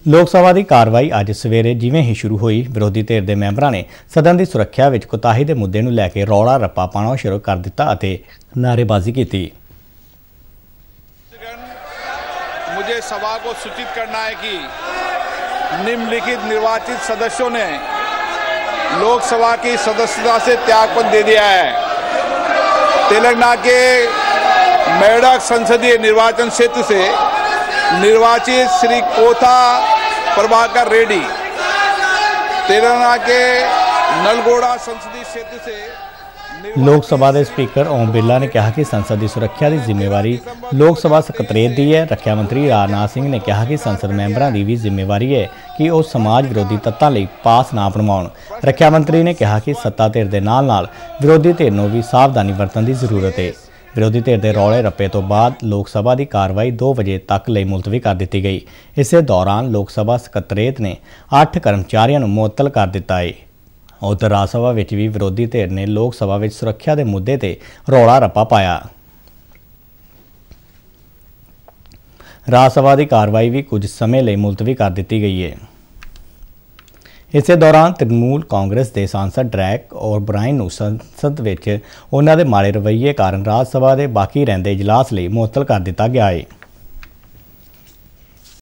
लोक सभा की कार्रवाई अज सवेरे जिवें ही शुरू हुई, विरोधी धिर के मैंबरां ने सदन की सुरक्षा में कोताही के मुद्दे नूं लैके रौला रप्पा पाना शुरू कर दिता और नारेबाजी की। मुझे सभा को सूचित करना है कि निम्नलिखित निर्वाचित सदस्यों ने लोकसभा की सदस्यता से त्यागपत्र दे दिया है। तेलंगाना के मेडक संसदीय निर्वाचन क्षेत्र से निर्वाचित श्री कोथा प्रभाकर रेड्डी, तेलंगाना के नलगोड़ा संसदीय क्षेत्र से लोक सभा के स्पीकर ओम बिरला ने कहा कि संसद की सुरक्षा की जिम्मेवारी लोक सभा सकत्रेत की है। रक्षा मंत्री राजनाथ सिंह ने कहा कि संसद मैंबरों की भी जिम्मेवारी है कि वह समाज विरोधी तत्वों लिए पास ना बनवाउण। रक्षा मंत्री ने कहा कि सत्ता धिर के नाल विरोधी धिर नूं भी सावधानी वरतण की जरूरत है। विरोधी धिर के रौले रप्पे तो बाद लोक सभा की कार्रवाई 2 बजे तक लिए मुलतवी कर दी गई। इस दौरान लोक सभा सकत्रेत ने 8 कर्मचारियों को मुअत्तल कर दिता है। उधर राज सभा में भी विरोधी धिर ने लोक सभा में सुरक्षा के मुद्दे ते रौला रप्पा पाया। राज सभा की कार्रवाई भी कुछ समय लिए मुलतवी कर दी गई है। इस दौरान तृणमूल कांग्रेस के सांसद ड्रैक और ब्रायन नूं संसद में उन्होंने माड़े रवैये कारण राज सभा के बाकी रहिंदे इजलास लिए मुअत्तल कर दिता गया है।